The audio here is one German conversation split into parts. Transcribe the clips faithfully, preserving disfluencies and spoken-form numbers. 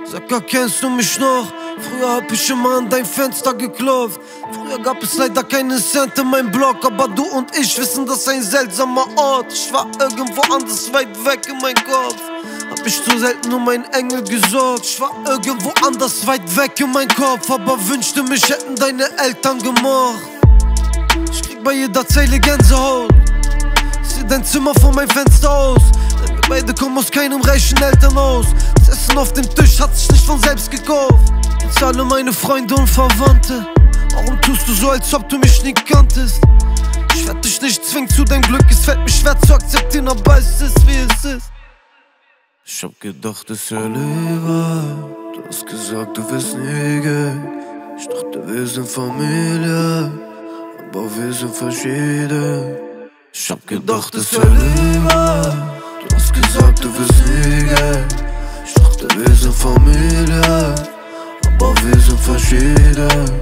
Sag, kennst du mich noch? Früher hab ich immer an dein Fenster geklopft. Früher gab es leider keine Cent in meinem Block, aber du und ich wissen, das ist ein seltsamer Ort. Ich war irgendwo anders weit weg in meinem Kopf. Hab mich zu selten um meinen Engel gesorgt. Ich war irgendwo anders weit weg in meinem Kopf, aber wünschte mich hätten deine Eltern gemocht. Ich krieg bei jeder Zeile Gänsehaut. Sieh dein Zimmer von meinem Fenster aus. Denn wir beide kommen aus keinem reichen Elternhaus. Das Essen auf dem Tisch hat sich nicht von selbst gekauft. Jetzt alle meine Freunde und Verwandte. Warum tust du so, als ob du mich nie kanntest? Ich werd dich nicht zwingen zu deinem Glück. Es fällt mir schwer zu akzeptieren, aber es ist wie es ist. Ich hab gedacht, es wäre lieber. Du hast gesagt, du wirst nie gehen. Ich dachte, wir sind Familie, aber wir sind verschieden. Ich hab gedacht, es wäre lieber. Du hast gesagt, du wirst nie gehen. Ich dachte, wir sind Familie, aber wir sind verschieden.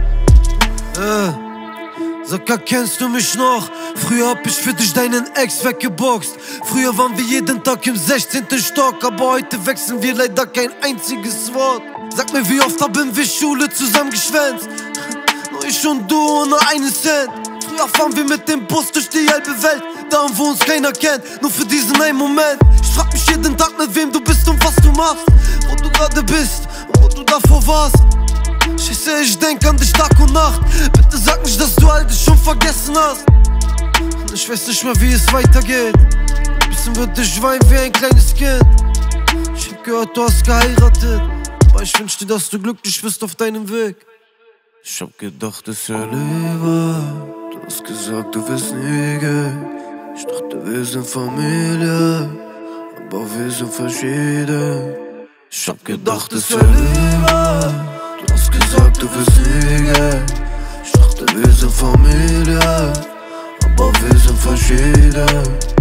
Äh, sag, kennst du mich noch? Früher hab ich für dich deinen Ex weggeboxt. Früher waren wir jeden Tag im sechzehnten Stock, aber heute wechseln wir leider kein einziges Wort. Sag mir, wie oft haben wir Schule zusammen geschwänzt? Nur ich und du ohne einen Cent. Früher fahren wir mit dem Bus durch die halbe Welt, da wo uns keiner kennt, nur für diesen einen Moment. Ich frag mich jeden Tag, mit wem du bist und was du machst, wo du gerade bist und wo du davor warst. Scheiße, ich denk an dich Tag und Nacht. Bitte sag nicht, dass du all das schon vergessen hast. Ich weiß nicht mehr, wie es weitergeht. Ein bisschen würde ich weinen wie ein kleines Kind. Ich hab gehört, du hast geheiratet, aber ich wünsch dir, dass du glücklich bist auf deinem Weg. Ich hab gedacht, es wäre lieber. Du hast gesagt, du wirst nie gehen. Ich dachte, wir sind Familie, aber wir sind verschieden. Ich hab gedacht, es wäre lieber. Du hast gesagt, du wirst nie gehen. Ich dachte, wir sind Familie, aber wir sind verschieden.